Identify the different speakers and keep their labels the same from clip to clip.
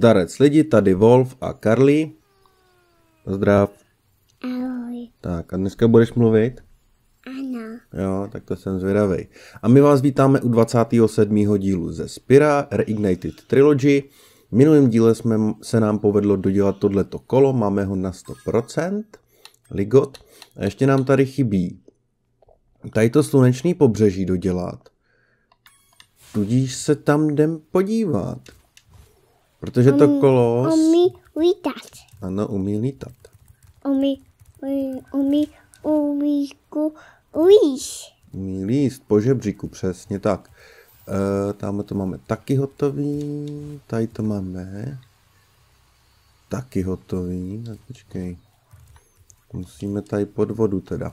Speaker 1: Zdarec lidi, tady Wolf a Carly. Zdrav.
Speaker 2: Ahoj.
Speaker 1: Tak a dneska budeš mluvit?
Speaker 2: Ano.
Speaker 1: Jo, tak to jsem zvědavej. A my vás vítáme u 27. dílu ze Spira Reignited Trilogy. V minulém díle se nám povedlo dodělat tohleto kolo, máme ho na 100%. Ligot. A ještě nám tady chybí tady to slunečný pobřeží dodělat. Tudíž se tam jdem podívat. Protože to kolo...
Speaker 2: Umí lítat.
Speaker 1: Ano, umí lítat. Umí líst po žebříku, přesně tak. Tamhle to máme taky hotový. Tady to máme taky hotový. Tak počkej. Musíme tady pod vodu teda.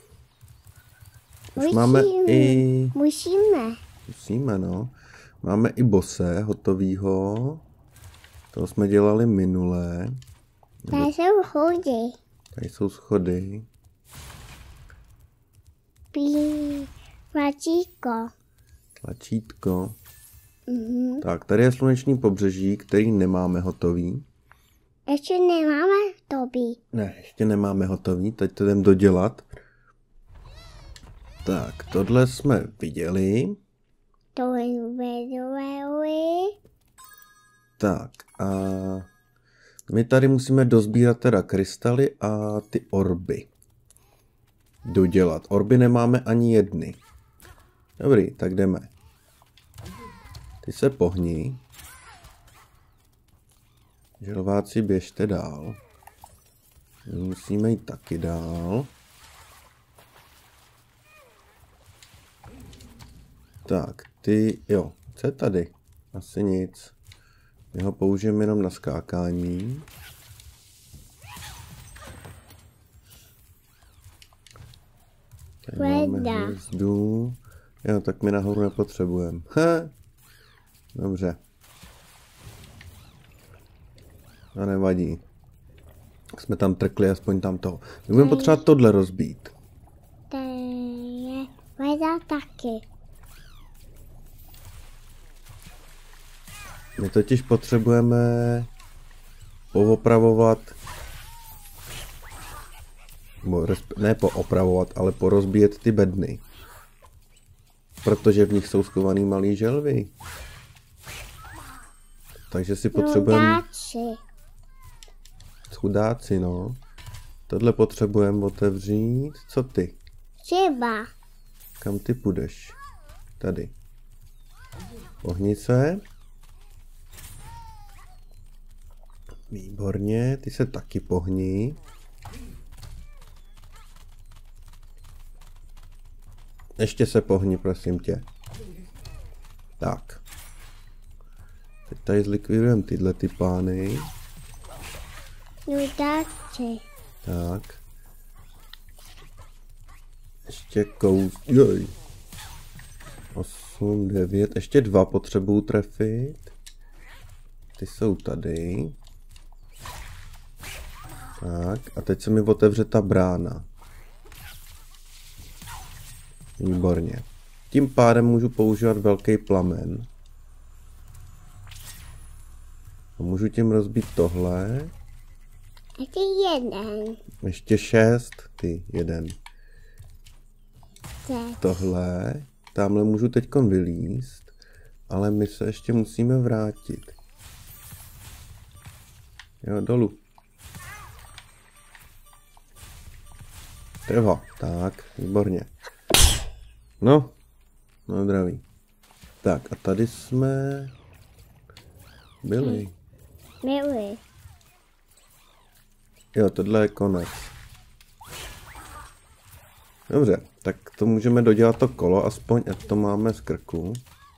Speaker 1: Už máme i... Musíme, no. Máme i bose hotovýho. To jsme dělali minule.
Speaker 2: Tady jsou schody.
Speaker 1: Tady jsou schody. Tlačítko. Tak, tady je sluneční pobřeží, který nemáme hotový.
Speaker 2: Ještě nemáme tobí.
Speaker 1: Ne, ještě nemáme hotový, teď to jdem dodělat. Tak, tohle jsme viděli.
Speaker 2: To je vedový.
Speaker 1: Tak, a my tady musíme dozbírat teda krystaly a ty orby. Dodělat. Orby nemáme ani jedny. Dobrý, tak jdeme. Ty se pohni. Želváci, běžte dál. My musíme jít taky dál. Tak, ty, jo, co je tady? Asi nic. My ho použijeme jenom na skákání. Tady máme hvězdu. Jo, tak my nahoru nepotřebujeme. Dobře. To nevadí. Jsme tam trkli, aspoň tam toho. My budeme potřebovat tohle rozbít.
Speaker 2: To je voda taky.
Speaker 1: My totiž potřebujeme poopravovat, ne poopravovat, ale porozbíjet ty bedny. Protože v nich jsou schovaný malý želvy. Takže si potřebujeme... Chudáci, no. Tohle potřebujeme otevřít. Co ty?
Speaker 2: Třeba.
Speaker 1: Kam ty půjdeš? Tady. Pohni se. Výborně, ty se taky pohni. Ještě se pohni, prosím tě. Tak. Teď tady zlikvidujeme tyhle ty pány. Tak. Ještě Joj. 8, 9, ještě 2 potřebuju trefit. Ty jsou tady. Tak, a teď se mi otevře ta brána. Výborně. Tím pádem můžu používat velký plamen. A můžu tím rozbít tohle.
Speaker 2: Ještě jeden.
Speaker 1: Ještě 6, ty, jeden. Tohle. Tamhle můžu teďkom vylízt, ale my se ještě musíme vrátit. Jo, dolů. Trvo, tak, výborně. No zdraví. Tak a tady jsme byli. Jo, tohle je konec. Dobře, tak to můžeme dodělat to kolo, aspoň ať to máme z krku.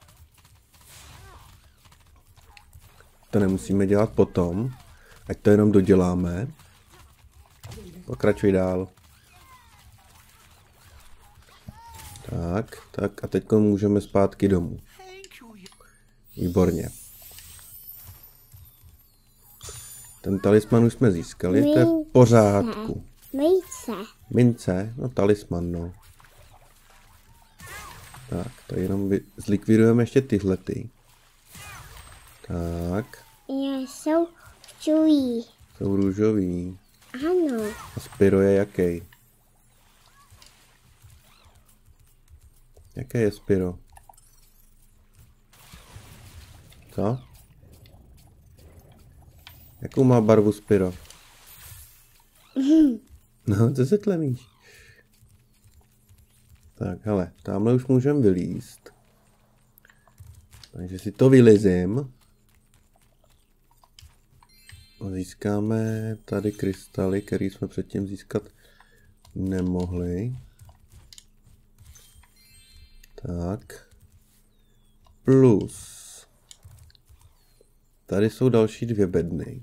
Speaker 1: To nemusíme dělat potom, ať to jenom doděláme. Pokračuj dál. Tak a teď můžeme zpátky domů. Výborně. Ten talisman už jsme získali, to je v pořádku. Mince, no talisman, no. Tak, to jenom zlikvidujeme ještě tyhlety. Tak,
Speaker 2: Jsou čují.
Speaker 1: Jsou růžový.
Speaker 2: Ano.
Speaker 1: A Spyro je jaký? Jaké je Spyro? Co? Jakou má barvu Spyro? No, co se tlemíš? Tak, hele, tamhle už můžeme vylízt. Takže si to vylezím. A získáme tady krystaly, které jsme předtím získat nemohli. Tak. Plus. Tady jsou další 2 bedny.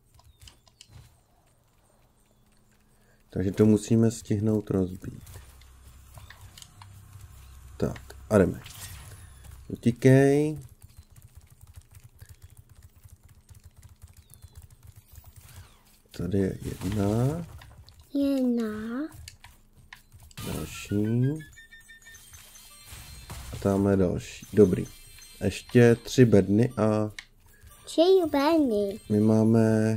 Speaker 1: Takže to musíme stihnout rozbít. Tak, a jdeme. Utíkej. Tady je 1. Další. A tamhle další. Dobrý. Ještě 3 bedny a
Speaker 2: 3 bedny.
Speaker 1: my máme...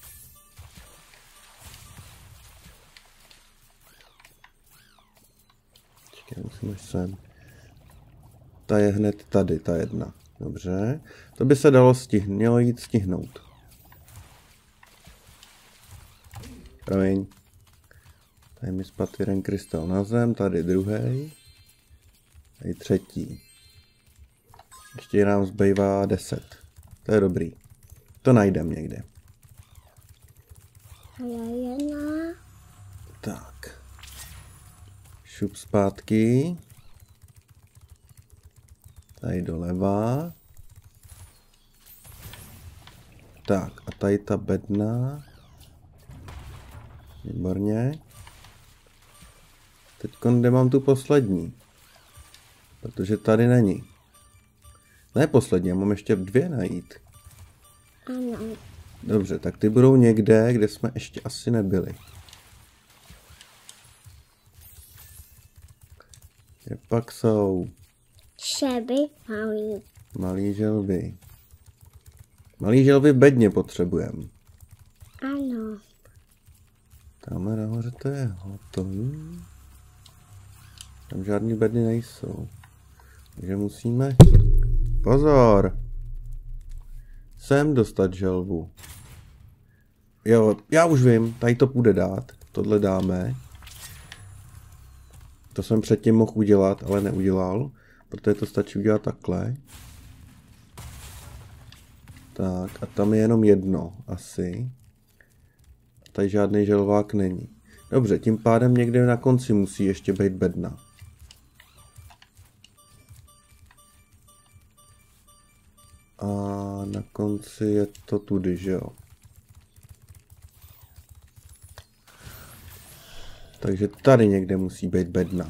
Speaker 1: Počkej, musím až sem. Ta je hned tady, ta 1. Dobře. To by se dalo mělo jít stihnout. Promiň. Tady mi spadl 1 krystal na zem, tady druhý. Tady 3. Ještě nám zbývá 10. To je dobrý. To najdem někde. Tak. Šup zpátky. Tady doleva. Tak a tady ta bedna. Výborně. Teď kde mám tu poslední. Protože tady není. Ne poslední, já mám ještě 2 najít.
Speaker 2: Ano.
Speaker 1: Dobře, tak ty budou někde, kde jsme ještě asi nebyli. Kde pak jsou
Speaker 2: Šeby malý.
Speaker 1: malý želvy. Malý želvy v bedně potřebujeme.
Speaker 2: Ano.
Speaker 1: Tamhle nahoře to je hotový. Tam žádný bedny nejsou. Takže musíme... Pozor! Sem dostat želvu. Jo, já už vím, tady to půjde dát. Tohle dáme. To jsem předtím mohl udělat, ale neudělal. Protože to stačí udělat takhle. Tak, a tam je jenom 1, asi. Tady žádný želvák není. Dobře, tím pádem někde na konci musí ještě být bedna. A na konci je to tudy, že jo? Takže tady někde musí být bedna.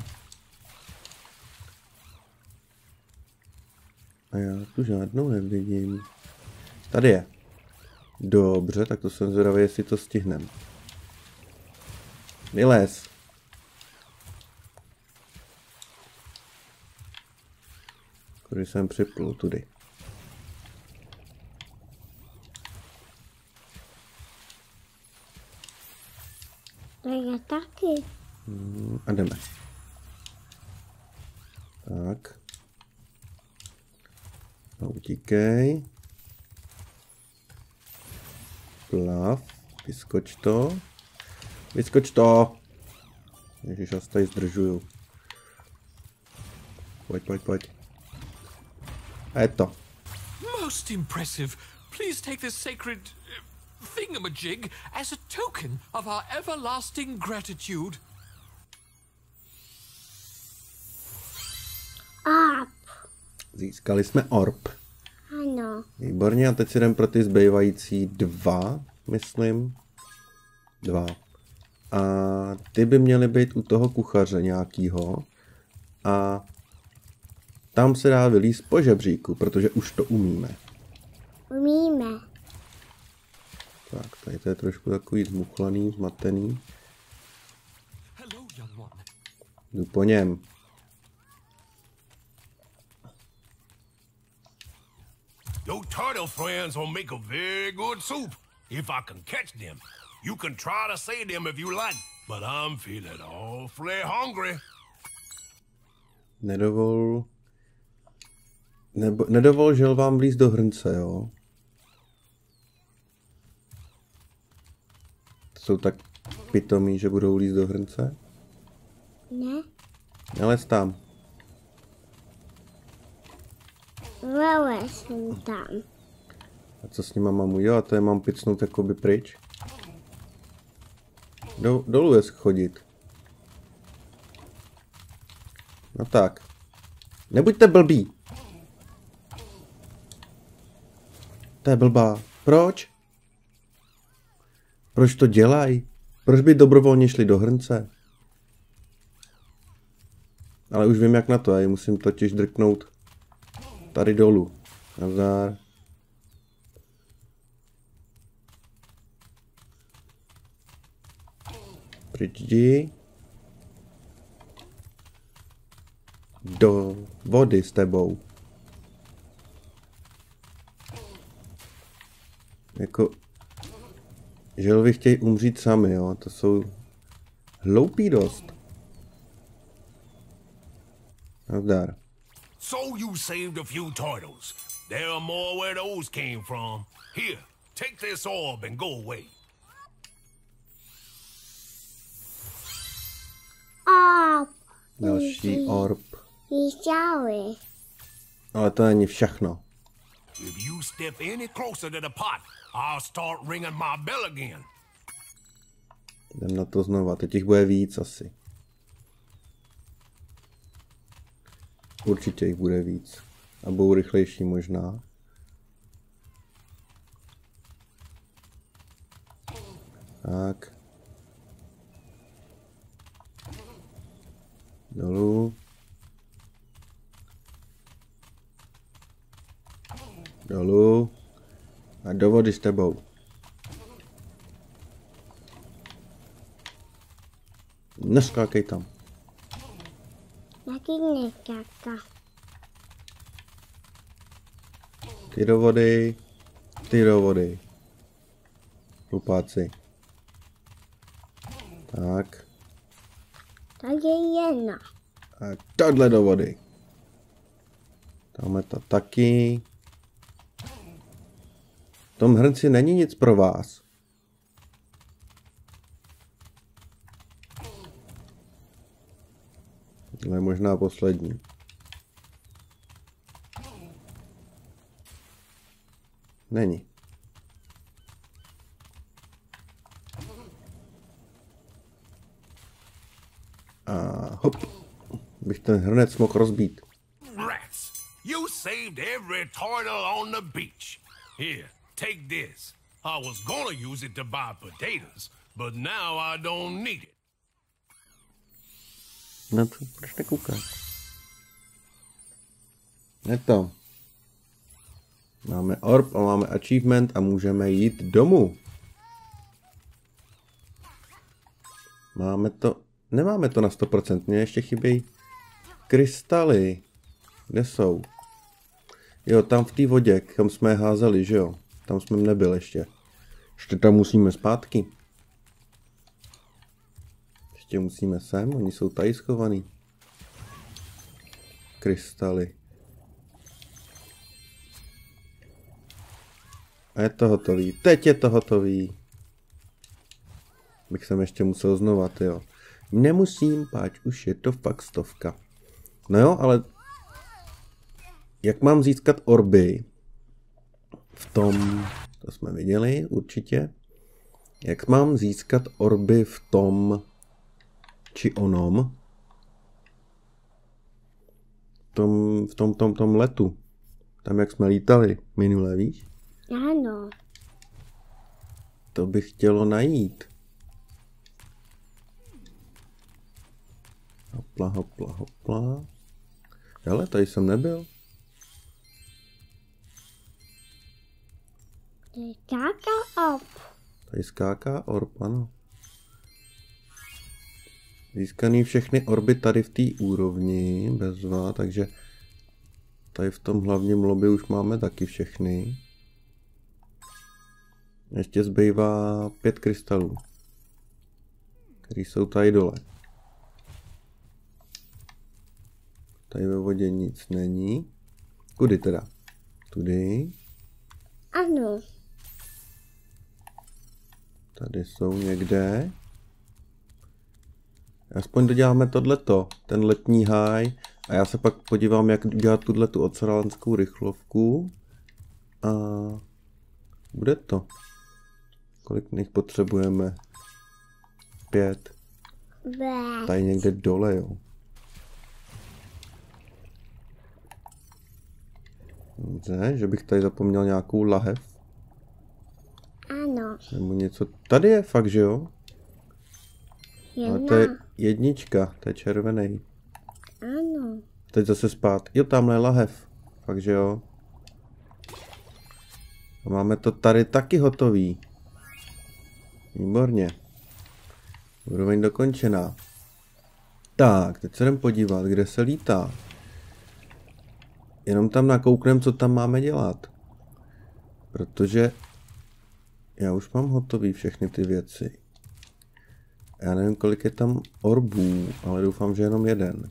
Speaker 1: A já tu žádnou nevidím. Tady je. Dobře, tak to jsem zvědavý, jestli to stihnem. Vylez. Kudy jsem připlul, tudy.
Speaker 2: To je taky.
Speaker 1: A jdeme. Tak. No, utíkej. Plav. Vyskoč to. Vyskoč to. Ježiš, já se tady zdržuju. Pojď. A je to.
Speaker 3: Most impressive. Please take this sacred thingamajig as a token of our everlasting gratitude.
Speaker 2: Up.
Speaker 1: Získali jsme orb.
Speaker 2: Ano.
Speaker 1: Výborně, a teď si jdem pro ty zbývající 2, myslím. 2. A ty by měly být u toho kuchaře nějakýho. A tam se dá vylízt po žebříku, protože už to umíme.
Speaker 2: Umíme.
Speaker 1: Tak, tady to je trošku takový zmuchlaný, zmatený.
Speaker 3: Hello, young one.
Speaker 1: Jdu po něm.
Speaker 4: Your turtle friends will make a very good soup. If I can catch them, you can try to save them if you like. But I'm feeling awfully hungry.
Speaker 1: Nedovol žel vám vlízt do hrnce, jo? Jsou tak pitomí, že budou lízt do hrnce?
Speaker 2: Ne.
Speaker 1: Nelez tam.
Speaker 2: Vele jsem tam.
Speaker 1: A co s nima mám udělat? To je mám picnout jakoby pryč? Dolů je chodit. No tak. Nebuďte blbí. To je blbá. Proč? Proč to dělají? Proč by dobrovolně šli do hrnce? Ale už vím jak na to, já ji musím totiž drknout tady dolů. Nazdar. Pryč jdi. Do vody s tebou. Jako želvy chtějí umřít sami, jo, to jsou hloupí dost. Nazdar.
Speaker 4: So you saved a few turtles. There are more where those came from. Here, take this orb and go away.
Speaker 1: Další orb.
Speaker 2: Výšťály.
Speaker 1: Ale to není všechno.
Speaker 4: If you step any closer to the pot, I'll start ringing my bell again.
Speaker 1: Jdem na to znova, teď jich bude víc asi. Určitě jich bude víc. A budou rychlejší možná. Tak. Dolů. Dolů. A do vody s tebou. Neskákej tam.
Speaker 2: Taky nekáka.
Speaker 1: Ty do vody. Ty do vody. Hlupáci. Tak.
Speaker 2: Tak je jedna.
Speaker 1: A tohle do vody. Tamhle to taky. V tom hrnci není nic pro vás. To je možná poslední. Není. A hop. Bych ten hrnec mohl rozbít.
Speaker 4: Rats! You saved every turtle on the beach. Here, take this. I was gonna use it to buy potatoes, but now I don't need it.
Speaker 1: Na to, proč nekoukáš? Je to. Máme orb a máme achievement a můžeme jít domů. Máme to, nemáme to na 100%, mně ještě chybějí krystaly. Kde jsou? Jo, tam v té vodě, kam jsme je házeli, že jo? Tam jsme nebyli ještě. Ještě tam musíme zpátky. Ještě musíme sem, oni jsou tady schovaný. Krystaly. A je to hotový. Teď je to hotový. Bych sem ještě musel znova, jo. Nemusím, páč, už je to fakt 100. No jo, ale jak mám získat orby v tom, to jsme viděli určitě. Jak mám získat orby v tom či onom? V tom letu. Tam, jak jsme lítali minule, víš?
Speaker 2: Ano.
Speaker 1: To bych chtělo najít. Hopla, hopla, hopla. Hele, tady jsem nebyl.
Speaker 2: Skáká op.
Speaker 1: Tady skáká orb, ano. Získaný všechny orby tady v té úrovni, bezva, takže Tady v tom hlavním lobby už máme taky všechny. Ještě zbývá 5 krystalů, které jsou tady dole. Tady ve vodě nic není. Kudy teda? Tudy.
Speaker 2: Ano.
Speaker 1: Tady jsou někde. Aspoň doděláme tohleto, ten letní háj. A já se pak podívám, jak dělat tu ocelánskou rychlovku. A bude to. Kolik nich potřebujeme? 5.
Speaker 2: Bé.
Speaker 1: Tady někde dole, jo. Dobře, že bych tady zapomněl nějakou lahev.
Speaker 2: Ano.
Speaker 1: Nebo něco. Tady je fakt, že jo? Ale to je
Speaker 2: Jedna.
Speaker 1: jednička, to je červený.
Speaker 2: Ano.
Speaker 1: Teď zase spát. Jo, tamhle je lahev. Fakt, že jo? A máme to tady taky hotový. Výborně. Úroveň dokončená. Tak, teď se jdem podívat, kde se lítá. Jenom tam nakouknem, co tam máme dělat. Protože já už mám hotový všechny ty věci. Já nevím, kolik je tam orbů, ale doufám, že jenom jeden.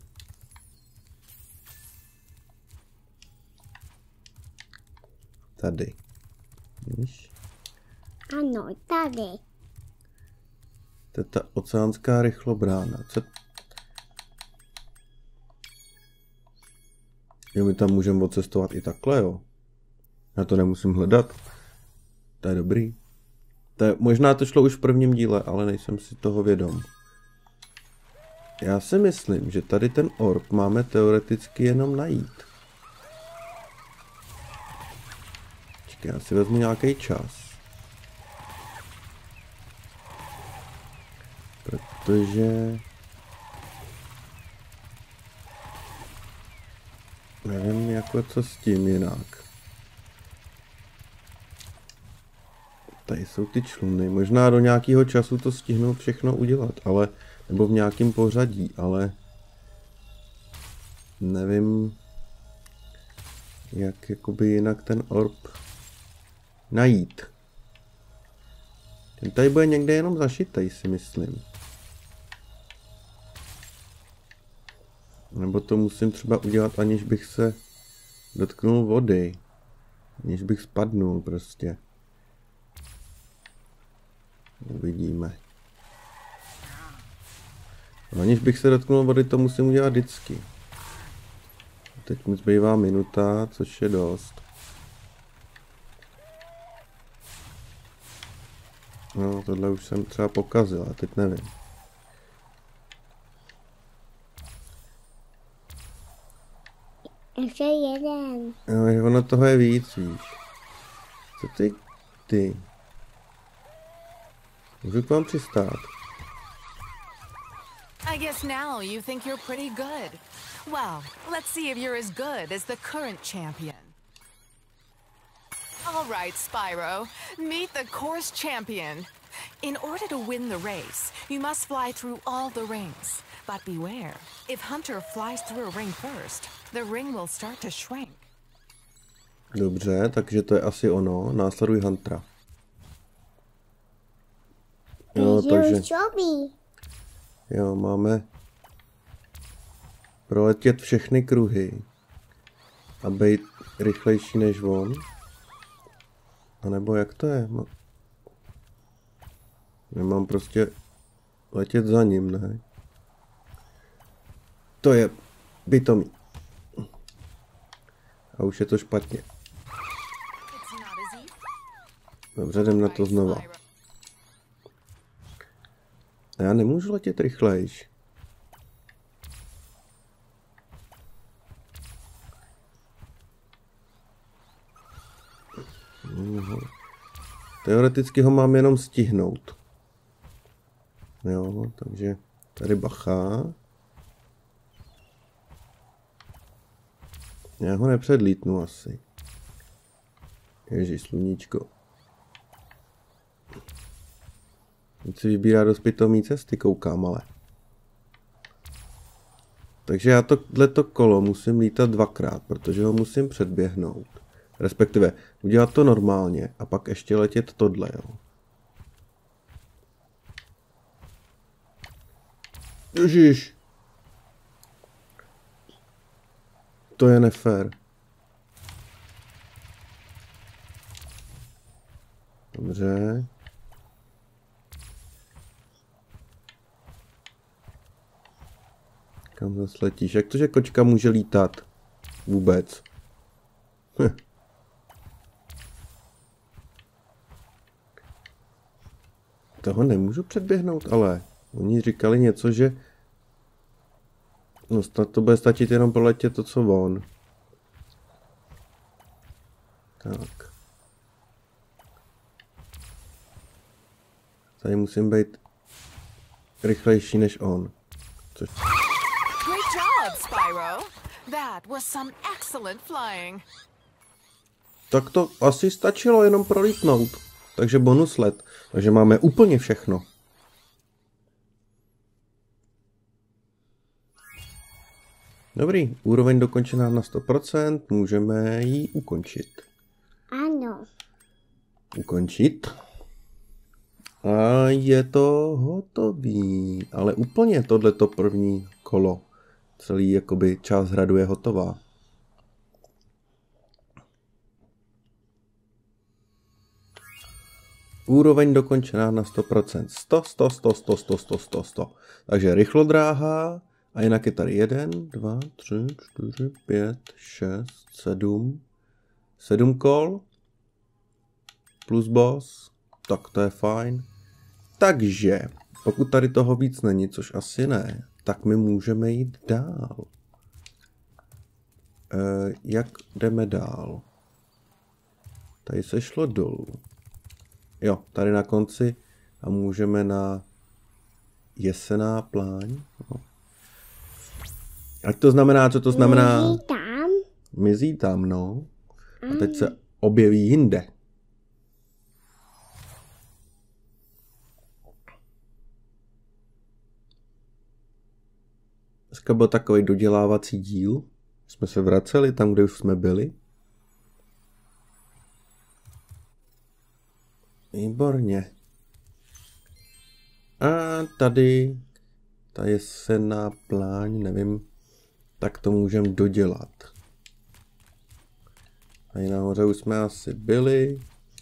Speaker 1: Tady. Víš?
Speaker 2: Ano, tady.
Speaker 1: To je ta oceánská rychlobrána. Co? Jo, my tam můžeme odcestovat i takhle, jo. Já to nemusím hledat. To je dobrý. Možná to šlo už v prvním díle, ale nejsem si toho vědom. Já si myslím, že tady ten orb máme teoreticky jenom najít. Počkej, já si vezmu nějaký čas. Protože nevím, jako co s tím jinak. Tady jsou ty čluny. Možná do nějakého času to stihnu všechno udělat, ale nebo v nějakém pořadí, ale nevím, jak jakoby jinak ten orb najít. Ten tady bude někde jenom zašitej, si myslím. Nebo to musím třeba udělat, aniž bych se dotknul vody. Aniž bych spadnul prostě. Uvidíme. Aniž bych se dotknul vody, to musím udělat vždycky. Teď mi zbývá minuta, což je dost. No, tohle už jsem třeba pokazil, a teď nevím.
Speaker 2: Ještě jeden.
Speaker 1: Jo, ono toho je víc, víš. Co ty? Můžu k vám přistát?
Speaker 5: I guess now you think you're pretty good. Well, let's see if you're as good as the current champion. All right, Spyro, meet the course champion. In order to win the race, you must fly through all the rings. But beware, if Hunter flies through a ring first, the ring will start to shrink.
Speaker 1: Dobře, takže to je asi ono. Následuj Huntera. Jo, takže... Jo, máme proletět všechny kruhy a být rychlejší než on. A nebo jak to je? Nemám prostě letět za ním, ne? To je pitomý. A už je to špatně. Dobře, jdem na to znova. A já nemůžu letět rychlejš. Teoreticky ho mám jenom stihnout. Jo, takže tady bacha. Já ho nepředlítnu asi. Ježíš, sluníčko. Teď si vybírá dost pitomý cesty, koukám, ale. Takže já tohleto kolo musím lítat dvakrát, protože ho musím předběhnout. Respektive udělat to normálně a pak ještě letět tohle, jo. Ježiš. To je nefér. Dobře. Kam zase letíš? Jak to, že kočka může lítat? Vůbec. Toho nemůžu předběhnout, ale oni říkali něco, že no, to bude stačit jenom proletět to, co on. Tak. Tady musím být rychlejší než on. Což...
Speaker 5: Great job, Spyro. That was some excellent flying.
Speaker 1: Tak to asi stačilo jenom prolítnout. Takže bonus let. Takže máme úplně všechno. Dobrý, úroveň dokončená na 100%, můžeme ji ukončit.
Speaker 2: Ano.
Speaker 1: Ukončit. A je to hotový. Ale úplně tohleto první kolo. Celý jakoby část hradu je hotová. Úroveň dokončená na 100%. 100. Takže rychlodráha. A jinak je tady 1, 2, 3, 4, 5, 6, 7. 7 kol. Plus boss. Tak to je fajn. Takže, pokud tady toho víc není, což asi ne, tak my můžeme jít dál. Jak jdeme dál? Tady se šlo dolů. Jo, tady na konci a můžeme na Jesená pláň. No. Ať to znamená, co to znamená?
Speaker 2: Mizí tam.
Speaker 1: Mizí tam, no. A teď se objeví jinde. Dneska byl takový dodělávací díl. Jsme se vraceli tam, kde už jsme byli. Výborně. A tady ta Jesená pláň, nevím, tak to můžeme dodělat. Tady nahoře už jsme asi byli.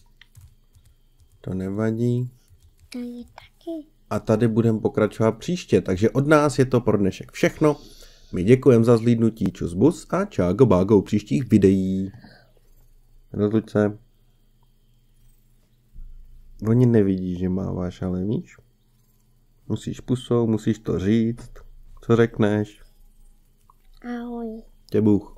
Speaker 1: To nevadí.
Speaker 2: To je taky.
Speaker 1: A tady budeme pokračovat příště, takže od nás je to pro dnešek všechno. My děkujeme za zhlídnutí, čus bus a čágo bágo u příštích videí. Rozluď se. Oni nevidí, že máváš, ale víš? Musíš pusou, musíš to říct. Co řekneš?
Speaker 2: Ahoj.
Speaker 1: Tě Bůh.